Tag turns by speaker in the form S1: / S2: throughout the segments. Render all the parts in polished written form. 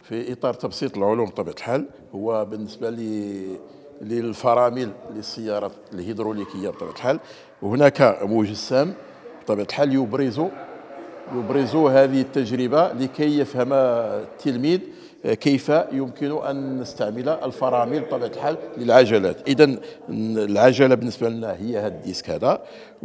S1: في اطار تبسيط العلوم بطبيعه الحال، هو بالنسبه للفرامل للسيارات الهيدروليكيه بطبيعه الحال، هناك مجسم بطبيعه الحال يبرز هذه التجربه لكي يفهم التلميذ كيف يمكن ان نستعمل الفرامل بطبيعه الحال للعجلات. اذا العجله بالنسبه لنا هي هذا الديسك هذا،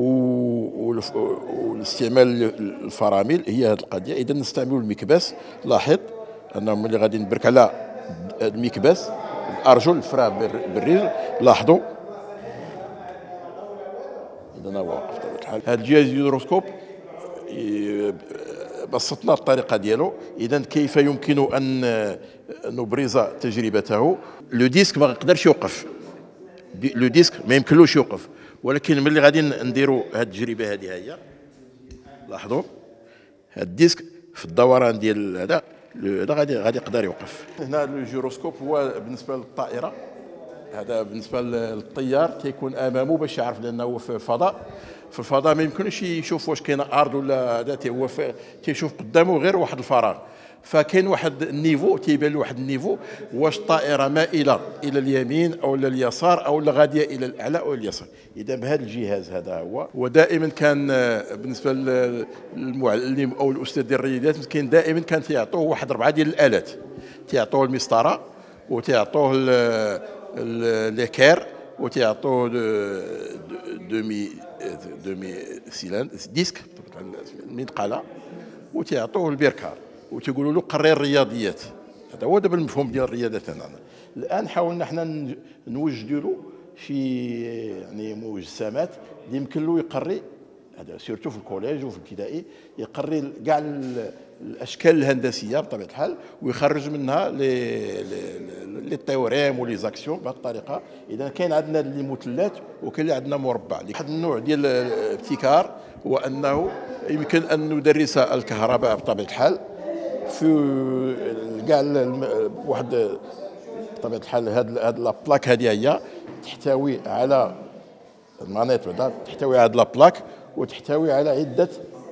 S1: والاستعمال الفرامل هي هذه القضيه. اذا نستعمل المكبس. لاحظ انه ملي غادي نبرك على المكبس الارجل الفرا بالرجل، لاحظوا اذا انا واقف بطبيعه الحال. هذا الجهاز الهيدروسكوب بسطنا الطريقه ديالو. اذا كيف يمكن ان نبرز تجربته؟ لو ديسك ما يقدرش يوقف، لو ديسك ما يمكنلوش يوقف، ولكن ملي غادي نديروا هذه التجربه هي لاحظوا هذا الديسك في الدوران ديال هذا غادي يقدر يوقف. هنا الجيروسكوب هو بالنسبه للطائره، هذا بالنسبه للطيار تيكون امامه باش يعرف، لانه في الفضاء. في الفضاء ما يمكنش يشوف واش كاين ارض ولا هذا، هو تيشوف قدامه غير واحد الفراغ. فكاين واحد النيفو تيبان له واحد النيفو، واش الطائره مائله الى اليمين او الى اليسار او غاديه الى الاعلى او اليسار. اذا بهذا الجهاز هذا هو، ودائما كان بالنسبه للمعلم او الاستاذ ديال الرياضيات كاين دائما كان تيعطوه واحد 4 ديال الالات، تيعطوه المسطره وتيعطوه ليكير وتيعطوه دومي سيلان ديسك المنقله وتيعطوه البركار وتيقولوا له قري الرياضيات. هذا هو دابا المفهوم ديال الرياضيات. الان حاولنا حنا نوجدوا له شي يعني مجسمات اللي يمكن له يقري، هذا سيرتو في الكوليج وفي الابتدائي، يقري كاع الاشكال الهندسيه بطبيعه الحال ويخرج منها لي تيوريم ولي زاكسيون بهذه الطريقه. اذا كاين عندنا اللي مثلث وكاين اللي عندنا مربع. واحد النوع ديال الابتكار هو انه يمكن ان ندرس الكهرباء بطبيعه الحال في كاع واحد بطبيعه الحال. هاد لابلاك هذه هي تحتوي على المانيت، بعدا تحتوي على هاد لابلاك وتحتوي على عده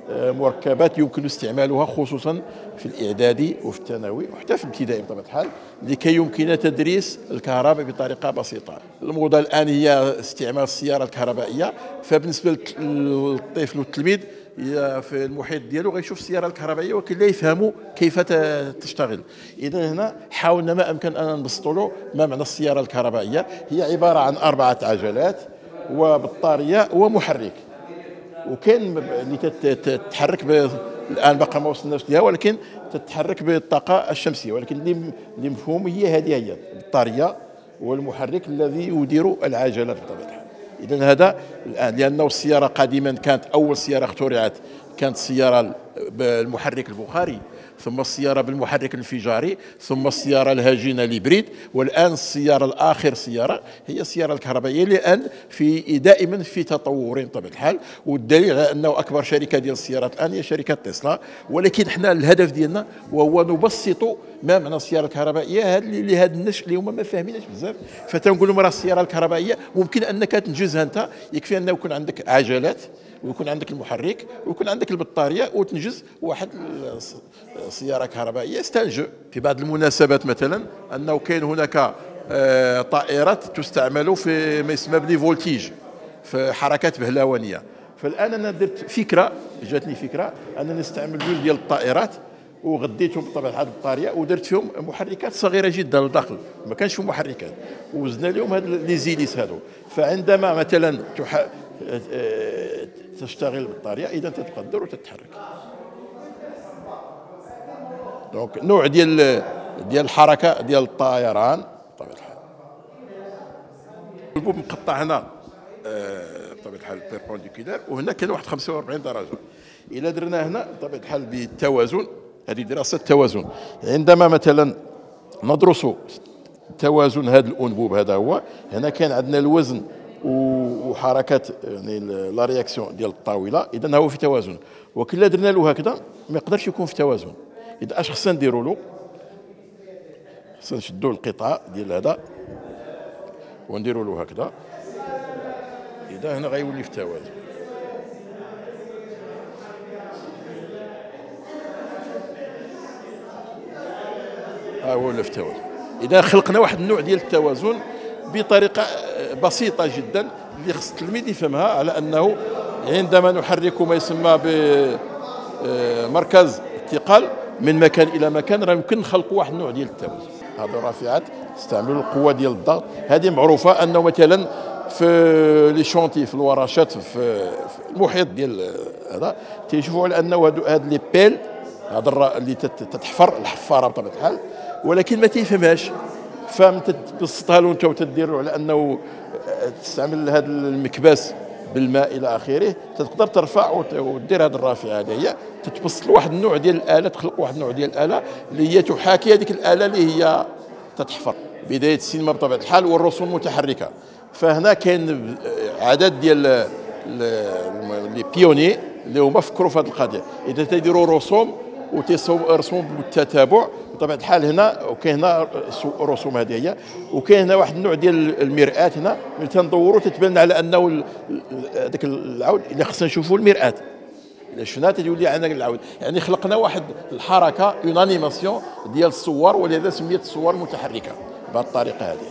S1: مركبات يمكن استعمالها خصوصا في الاعدادي وفي الثانوي وحتى في الابتدائي بطبيعه الحال، لكي يمكن تدريس الكهرباء بطريقه بسيطه. الموضه الان هي استعمال السياره الكهربائيه. فبالنسبه للطفل والتلميذ في المحيط ديالو غيشوف السياره الكهربائيه ولكن لا يفهم كيف تشتغل. اذا هنا حاولنا ما امكن ان نبسطوا له ما معنى السياره الكهربائيه. هي عباره عن 4 عجلات وبطاريه ومحرك، وكاين اللي تتحرك الان باقا ما وصلناش ليها، ولكن تتحرك بالطاقه الشمسيه. ولكن اللي مفهوم هي هي البطاريه والمحرك الذي يدير العجله بطبيعه الحال. اذا هذا الان، لانه السياره قديما كانت اول سياره اخترعت كانت السياره بالمحرك البخاري، ثم السياره بالمحرك الانفجاري، ثم السياره الهجينه الهبريد، والان السياره الاخر سياره هي السياره الكهربائيه، لان دائما في تطور بطبيعه الحال. والدليل على انه اكبر شركه ديال السيارات الان هي شركه تسلا. ولكن حنا الهدف ديالنا وهو نبسط ما معنى السياره الكهربائيه لهذا النشء اللي هما ما فاهمينش بزاف. فتنقول لهم راه السياره الكهربائيه ممكن انك تنجزها انت، يكفي انه يكون عندك عجلات ويكون عندك المحرك ويكون عندك البطاريه وتنجز واحد سياره كهربائيه استنجو. في بعض المناسبات مثلا انه كاين هناك طائرات تستعمل في ما يسمى بلي فولتيج، في حركات بهلوانيه. فالان انا جاتني فكره انني نستعمل جوج ديال الطائرات وغديتهم بطبيعه الحال بالبطاريه ودرت فيهم محركات صغيره جدا للداخل، ما كانش فيهم محركات، وزدنا لهم هاد لي زيليس هادو. فعندما مثلا تشتغل بالبطاريه اذا تتقدر وتتحرك. دونك نوع ديال الحركه ديال الطيران بطبيعه الحال. البوب مقطع هنا بطبيعه الحال بيربونديكولار، وهنا كان واحد 45 درجه. الا درنا هنا بطبيعه الحال بالتوازن، هذه دراسه توازن. عندما مثلا ندرس توازن هذا الانبوب، هذا هو هنا كان عندنا الوزن وحركات يعني لا رياكسيون ديال الطاوله، اذا هو في توازن. وكلا درنا له هكذا ما يقدرش يكون في توازن. اذا اش خصنا نديروا له؟ خصنا نشدوا القطعه ديال هذا ونديروا له هكذا، اذا هنا غيولي في توازن. هو التوازن. اذا خلقنا واحد النوع ديال التوازن بطريقه بسيطه جدا اللي خص التلميذ يفهمها، على انه عندما نحرك ما يسمى بمركز الثقل من مكان الى مكان راه يمكن نخلقوا واحد النوع ديال التوازن. هذو الرافعات استعملوا القوه ديال الضغط، هذه معروفه انه مثلا في لي شونتي في الورشات في المحيط ديال هذا تيشوفوا على انه هاد لي بيل هذا اللي تتحفر الحفاره بطبيعه الحال، ولكن ما تيفهمهاش. فهمت تبسطها له انت وتدير له على انه تستعمل هذا المكباس بالماء الى اخره، تقدر ترفع ودير هذه الرافعه هذه هي تتبسط لواحد النوع ديال الاله، تخلق واحد النوع ديال الاله اللي هي تحاكي هذيك الاله اللي هي تتحفر. بدايه السينما بطبيعه الحال والرسوم المتحركه. فهنا كاين عدد ديال لي بيوني اللي هما فكروا في هذه القضيه، اذا تيديروا رسوم وتيرسموا بالتتابع بطبيعه الحال هنا، وكاين هنا رسوم هذه هي، وكاين هنا واحد النوع ديال المرآة هنا ملي تندوروا تتبان على انه هذاك العود اللي خصنا نشوفوا المرآة، الا شفنا تيولي عندنا العود. يعني خلقنا واحد الحركه اون انيماسيون ديال الصور، ولهذا سميت الصور المتحركه بهذه الطريقه هذه.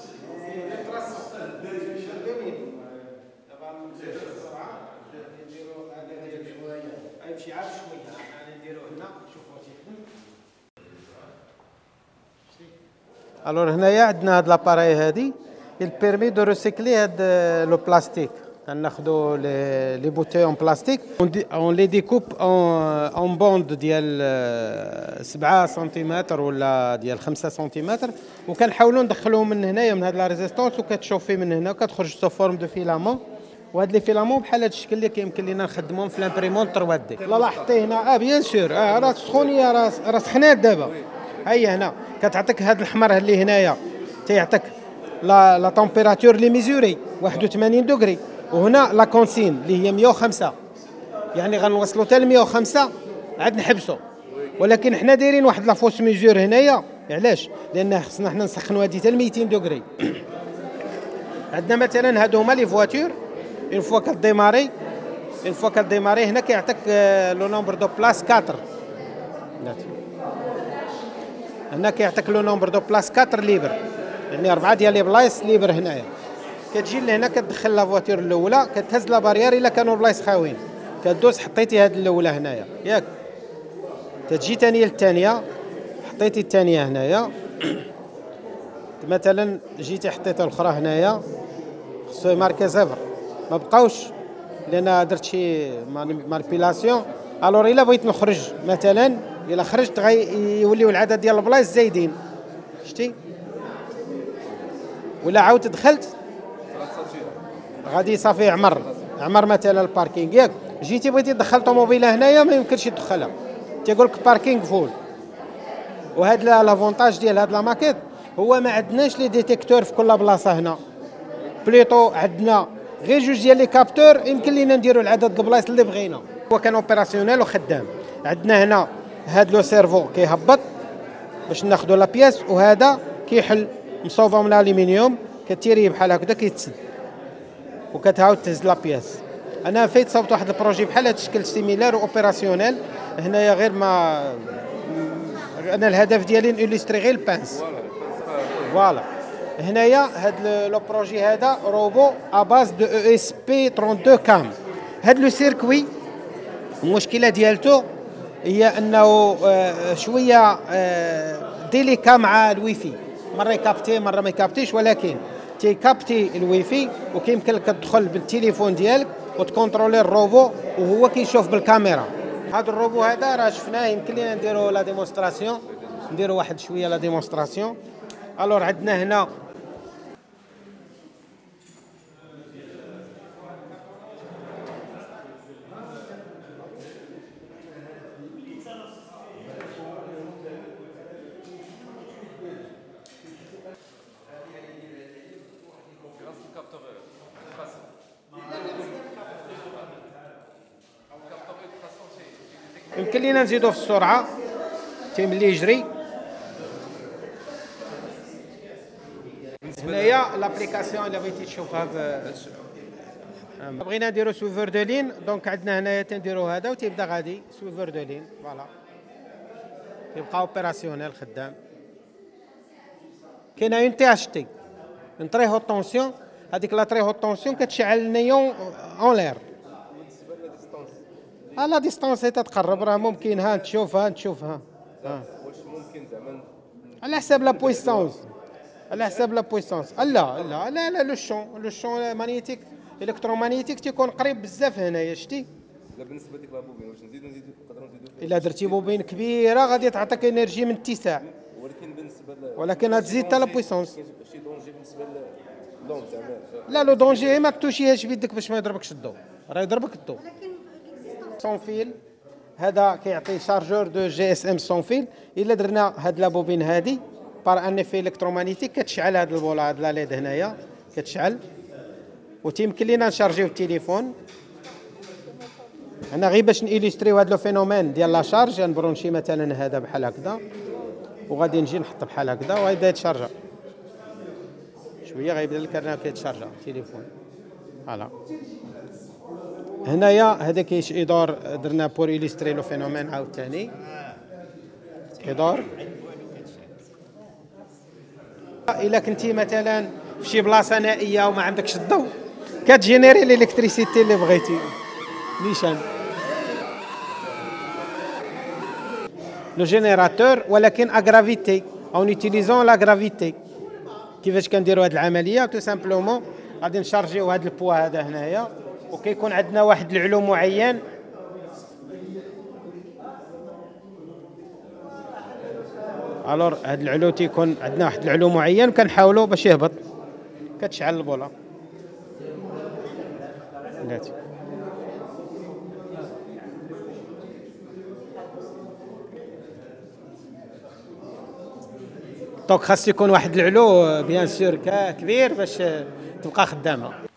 S2: الوغ هنايا عندنا هاد لاباراي هادي البيرمي دو ريسيكلي هاد لو بلاستيك. كناخدو لي بوتي اون بلاستيك اون لي ديكوب اون بوند ديال 7 سنتيمتر ولا ديال 5 سنتيمتر، وكنحاولوا ندخلوهم من هنايا من هاد لا ريزيستونس، وكتشوفي من هنا وكتخرج سو فورم دو فيلامون. وهاد لي فيلامون بحال هاد الشكل اللي كيمكن لينا نخدموهم في لامبريمون 3 دي. لا لاحظتي هنا بيان سور راه سخونيه، راه سخنات دابا. هيا هنا كتعطيك هاد الحمر اللي هنايا تيعطيك لا تمبيراتور لي ميزوري 81 دوغري، وهنا لا كونسين اللي هي 105. يعني غنوصلوا حتى ل 105 عاد نحبسوا، ولكن حنا دايرين واحد لا فوس ميزور هنايا. علاش؟ لان خصنا حنا نسخنوا هذه حتى ل 200 دوغري. عندنا مثلا هادو هما لي فواتور اون فوا كديماري، هنا كيعطيك لو نومبر دو بلاس 4. هنا كيعطيك لو نومبر دو بلاس 4 ليبر، يعني 4 ديال لي بلايص ليبر هنايا. كتجي لهنا كتدخل لا فواتور الاولى، كتهز لا بارير الا كانوا البلايص خاويين، كدوز حطيتي هاد الاولى هنايا ياك، تجي ثانيه للثانيه حطيتي الثانيه هنايا. مثلا جيتي حطيتي الاخرى هنايا خصو يماركي صفر، ما بقاوش لان درت شي مانيبيلاسيون. الور الا بغيت نخرج مثلا، الا خرجت يوليو العدد ديال البلايص زايدين، شتي؟ ولا عاودت دخلت غادي صافي عمر مثلا الباركينغ ياك. جيتي بغيتي تدخل طوموبيله هنايا ما يمكنش تدخلها، تيقول لك باركينغ فول. وهاد لافونتاج ديال هاد لا ماكيت هو ما عندناش لي ديتيكتور في كل بلاصه هنا، بليطو عندنا غير جوج ديال لي كابتور يمكن لينا نديروا العدد البلايص اللي بغينا. هو كان اوبيراسيونيل وخدام. عندنا هنا هاد لو سيرفو كيهبط باش ناخذوا لا بياس، وهذا كيحل مصوبه من الالومنيوم، كتيريه بحال هكذا كيتسد وكتعاود تهز لا بياس. انا فايت صوبت واحد البروجي بحال هذا الشكل سيميلار اوبيراسيونيل هنايا، غير ما انا الهدف ديالي نوليستري غير البانس. فوالا هنايا هاد لو بروجي هذا روبو اباز دو او اس بي 32 كام. هاد لو سيركوي المشكله ديالته هي انه شويه ديليكا مع الويفي، مره يكابتي مره ما يكابتيش، ولكن تيكابتي الويفي وكيمكن لك تدخل بالتليفون ديالك وتكونترولي الروبو وهو كيشوف بالكاميرا. هذا الروبو هذا راه شفناه، يمكن لينا نديروا لا ديمونستراسيون، نديروا واحد شويه لا ديمونستراسيون. الور عندنا هنا يمكن لينا نزيدو في السرعه تيملي يجري. هنايا لابليكاسيون اللي بغيتي تشوفها بغينا نديرو سويفر دو لين، دونك عندنا هنايا تنديرو هذا وتيبدا غادي سويفر دو لين. فوالا يبقى اوبيراسيونيل خدام. كاينه اون تي اش تي اون تري هوت طونسيون. هذيك لا تري هوت طونسيون كتشعل النيون اون لير. لا ديستونس تتقرب راه ممكن ها تشوفها
S3: واش ممكن زعما
S2: على حساب لا بويسونس، على حساب لا بويسونس. لا لو شون مانيتيك الكترومagnétique تيكون قريب بزاف هنايا شتي.
S3: لا بالنسبه لديك لابوبين واش نقدروا نزيدوا
S2: الا درتي بوبين كبيره غادي تعطيك انرجي من اتساع،
S3: ولكن بالنسبه
S2: ولكن غتزيد حتى لا بويسونس.
S3: شي دونجي بالنسبه للون زعما
S2: لا لو دونجي ما تشيهاش بيدك باش ما يضربكش الضوء، راه يضربك الضوء. سون فيل هذا كيعطي شارجور دو جي اس ام سون فيل. الا درنا هاد لا بوبين هادي بار ان افي الكترومagnétique كتشعل هاد البولا هاد لا ليد هنايا كتشعل، وتيمكن لينا نشارجيو التليفون. انا غير باش نيليستريو هاد لو فينومين ديال لا شارج نبرونشي مثلا هذا بحال هكذا، وغادي نجي نحط بحال هكذا وغيبدا يتشارجا شويه، غيبدا الكرنا كيتشارجا التليفون. فوالا هنايا هذا يدور درنا بور إليستري لو فينومين عاوتاني يدور. الا كنتي مثلا في شي بلاصه نائيه وما عندكش الضوء كتجينيري الالكتريسيتي اللي بغيتي نيشان لو جينيراتور، ولكن اغرافيتي اون يوتيليزون لا غرافيتي. كيفاش كنديروا هذه العمليه؟ تو سامبلومون غادي نشارجيو هذا البوا هذا هنايا، وكيكون عندنا واحد العلو معين. الور هذا العلو تيكون عندنا واحد العلو معين كنحاولوا باش يهبط، كتشعل البوله بلاتي. دونك خاص يكون واحد العلو بيان سور كبير باش تبقى خدامه.